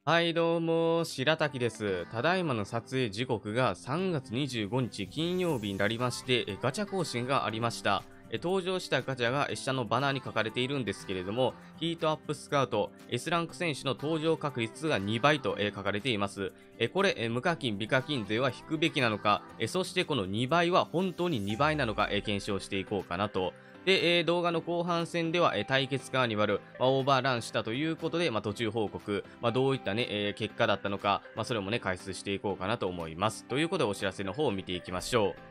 はいどうも、白滝です。ただいまの撮影時刻が3月25日金曜日になりまして、ガチャ更新がありました。登場したガチャが下のバナーに書かれているんですけれども、ヒートアップスカウト、S ランク選手の登場確率が2倍と書かれています。これ、無課金、美課金税は引くべきなのか、そしてこの2倍は本当に2倍なのか、検証していこうかなと。で、動画の後半戦では、対決カーニバル、オーバーランしたということで、途中報告、どういったね、結果だったのか、それもね、解説していこうかなと思います。ということで、お知らせの方を見ていきましょう。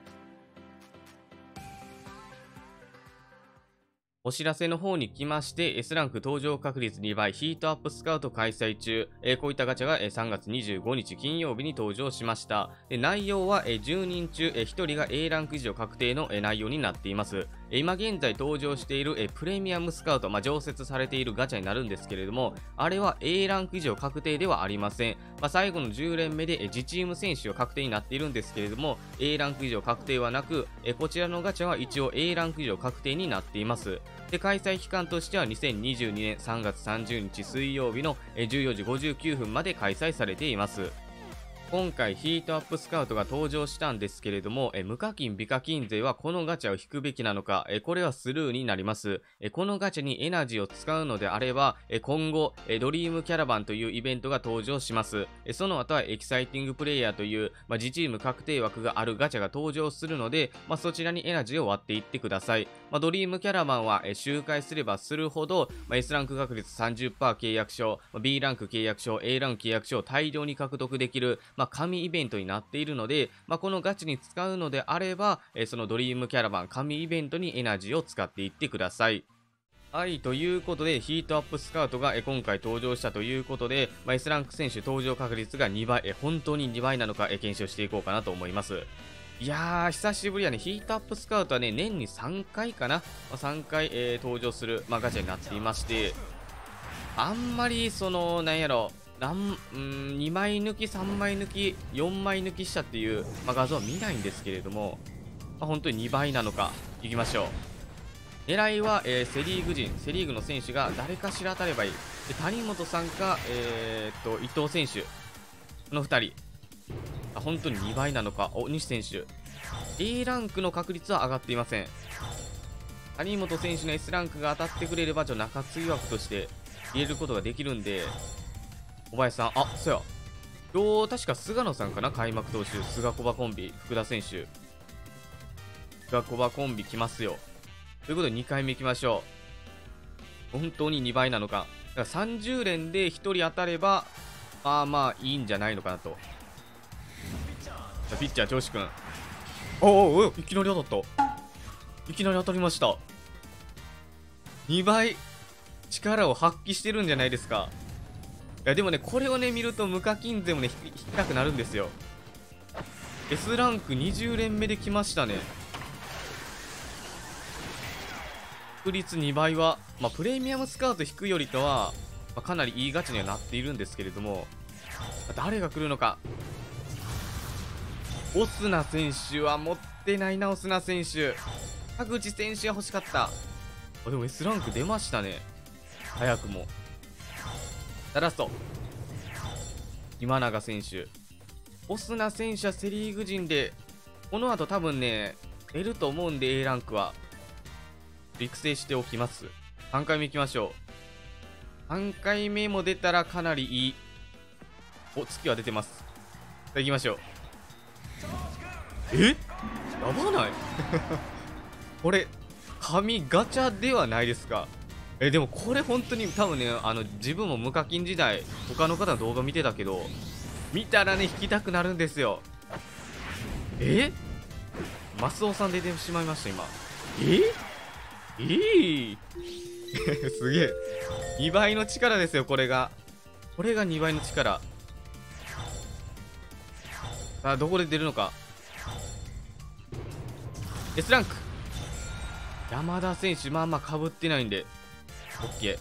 お知らせの方に来まして、S ランク登場確率2倍ヒートアップスカウト開催中。こういったガチャが3月25日金曜日に登場しました。内容は10人中1人が A ランク以上確定の内容になっています。今現在登場しているプレミアムスカウト、常設されているガチャになるんですけれども、あれは A ランク以上確定ではありません。最後の10連目で自チーム選手が確定になっているんですけれども、A ランク以上確定はなく、こちらのガチャは一応 A ランク以上確定になっています。で、開催期間としては2022年3月30日水曜日の14時59分まで開催されています。今回ヒートアップスカウトが登場したんですけれども、無課金美課金税はこのガチャを引くべきなのか、これはスルーになります。このガチャにエナジーを使うのであれば、今後、ドリームキャラバンというイベントが登場します。その後はエキサイティングプレイヤーという、自チーム確定枠があるガチャが登場するので、そちらにエナジーを割っていってください。ドリームキャラバンは、周回すればするほど、S ランク確率 30% 契約書、B ランク契約書、A ランク契約書を大量に獲得できる、神イベントになっているので、このガチに使うのであれば、そのドリームキャラバン神イベントにエナジーを使っていってください。はい、ということで、ヒートアップスカウトが今回登場したということで、S ランク選手登場確率が2倍、本当に2倍なのか検証していこうかなと思います。いやー、久しぶりやね。ヒートアップスカウトはね、年に3回かな、3回、登場する、ガチャになっていまして、あんまり、なんやろ、2枚抜き、3枚抜き、4枚抜きしたっていう、画像は見ないんですけれども、本当に2倍なのか、いきましょう。狙いは、セリーグ陣、セリーグの選手が誰かしら当たればいい。で、谷本さんか、伊藤選手、この2人。本当に2倍なのか、西選手。A ランクの確率は上がっていません。谷本選手の S ランクが当たってくれれば、中継ぎ枠として入れることができるんで、小林さん、そうや。今日、確か菅野さんかな、開幕投手、菅小葉コンビ、福田選手。菅小葉コンビ来ますよ。ということで、2回目行きましょう。本当に2倍なのか。だから30連で1人当たれば、いいんじゃないのかなと。ピッチャー、調子くん。いきなり当たった。いきなり当たりました。2倍、力を発揮してるんじゃないですか。いやでもね、これをね見ると無課金税もね引きたくなるんですよ。 S ランク20連目で来ましたね。確率2倍は、プレミアムスカウト引くよりかは、かなりいいガチにはなっているんですけれども、誰が来るのか。オスナ選手は持ってないな。オスナ選手、田口選手が欲しかった。でも S ランク出ましたね、早くも。ラスト今永選手、オスナ選手はセリーグ陣でこの後多分ね出ると思うんで、 A ランクは育成しておきます。3回目いきましょう。3回目も出たらかなりいい。月は出てます。さあ行きましょう。やばないこれ神ガチャではないですか。でもこれ本当に多分ね、自分も無課金時代他の方の動画見てたけど、見たらね引きたくなるんですよ。マスオさん出てしまいました今。すげえ。2倍の力ですよ、これが2倍の力。さあどこで出るのか。 S ランク山田選手、かぶってないんで OK。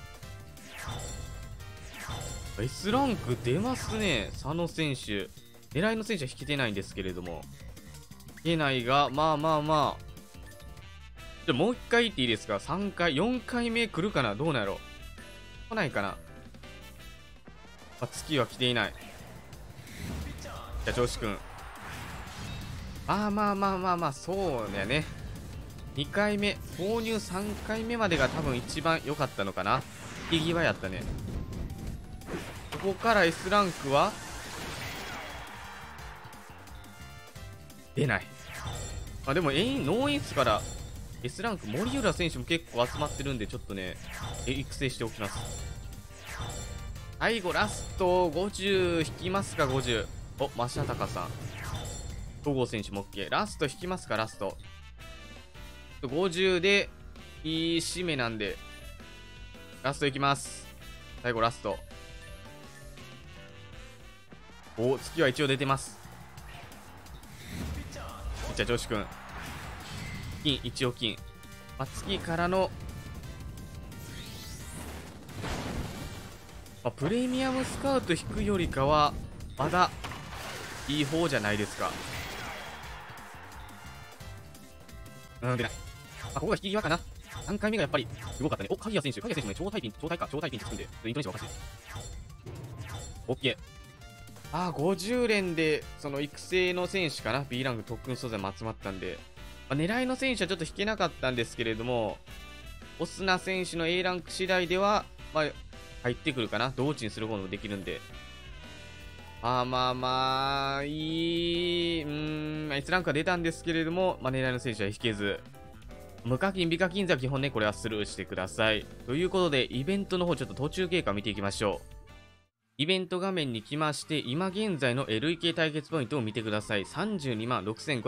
S ランク出ますね。佐野選手、狙いの選手は引けてないんですけれども、引けないが、じゃあもう1回言っていいですか。3回4回目来るかな。どうなんやろ、来ないかな。 月は来ていない。じゃあ、調子くん。そうだよね。2回目、投入3回目までが多分一番良かったのかな。引き際やったね。ここから S ランクは出ない。でもノーエースから S ランク、森浦選手も結構集まってるんで、ちょっとね、育成しておきます。最後、ラスト50引きますか、50。お、マシャタカさん。戸郷選手も OK。ラスト引きますか、ラスト。50で、いい締めなんで、ラストいきます。最後、ラスト。お、月は一応出てます。じゃあ、調子くん。金、一応金。月からの、プレミアムスカウト引くよりかは、まだ、いい方じゃないですか。出ない。ここが引き際かな。3回目がやっぱり、すごかったね。お、鍵谷選手もね、超タイピンってつくんで、イントネーションおかしい。オッケー。50連で、その育成の選手かな。B ランク特訓素材も集まったんで、狙いの選手はちょっと引けなかったんですけれども、オスナ選手の A ランク次第では、入ってくるかな。同値にすることもできるんで。いい、S ランクは出たんですけれども、狙いの選手は引けず。無課金、美課金税は基本ね、これはスルーしてください。ということで、イベントの方、ちょっと途中経過を見ていきましょう。イベント画面に来まして、今現在の累計対決ポイントを見てください。32万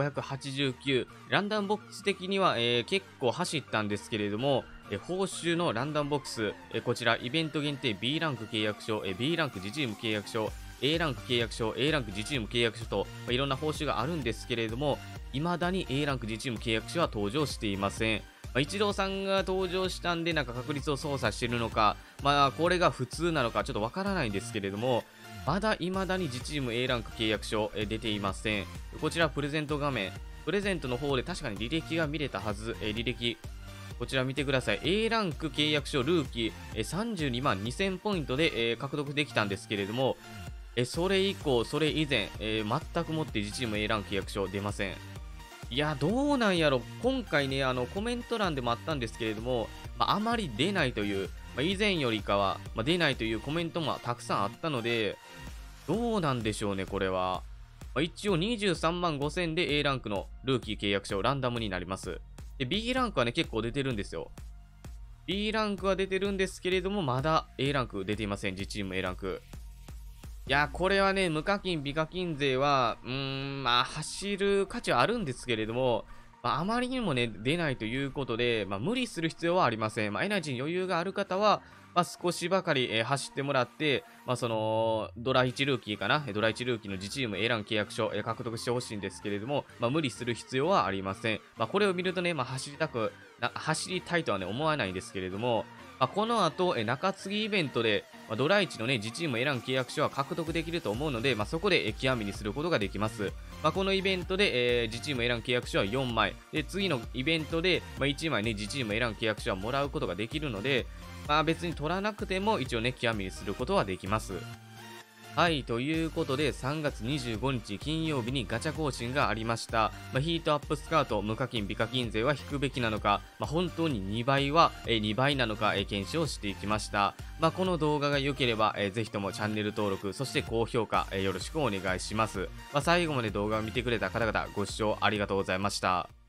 6589。ランダムボックス的には、結構走ったんですけれども、報酬のランダムボックス、こちらイベント限定 B ランク契約書、B ランク自チーム契約書、A ランク契約書、A ランク自チーム契約書と、いろんな報酬があるんですけれども、未だに A ランク自チーム契約書は登場していません。イチローさんが登場したんで、なんか確率を操作しているのか、これが普通なのかちょっとわからないんですけれども、未だに自チーム A ランク契約書出ていません。こちらプレゼント画面、プレゼントの方で確かに履歴が見れたはず、履歴、こちら見てください。A ランク契約書ルーキー、32万2000ポイントで、獲得できたんですけれども、それ以降、それ以前、全くもって自チーム A ランク契約書出ません。いや、どうなんやろ。今回ね、コメント欄でもあったんですけれども、あまり出ないという、以前よりかは、出ないというコメントもたくさんあったので、どうなんでしょうね、これは。一応23万5000で A ランクのルーキー契約書ランダムになります。で、B ランクはね、結構出てるんですよ。B ランクは出てるんですけれども、まだ A ランク出ていません。自チーム A ランク。いや、これはね、無課金、美課金税は、走る価値はあるんですけれども、あまりにもね、出ないということで、無理する必要はありません。エナジーに余裕がある方は、少しばかり、走ってもらって、その、ドラ1ルーキーかな。ドラ1ルーキーの自チーム A ラン契約書、獲得してほしいんですけれども、無理する必要はありません。これを見るとね、走りたいとはね、思わないんですけれども、この後、中継ぎイベントで、ドラ1のね、自チーム A ラン契約書は獲得できると思うので、そこで、極みにすることができます。このイベントで、自チーム A ラン契約書は4枚。で、次のイベントで、1枚ね、自チーム A ラン契約書はもらうことができるので、別に取らなくても一応ね、極みにすることはできます。はい、ということで3月25日金曜日にガチャ更新がありました。ヒートアップスカウト、無課金、美課金税は引くべきなのか、本当に2倍は2倍なのか検証していきました。この動画が良ければぜひともチャンネル登録、そして高評価よろしくお願いします。最後まで動画を見てくれた方々ご視聴ありがとうございました。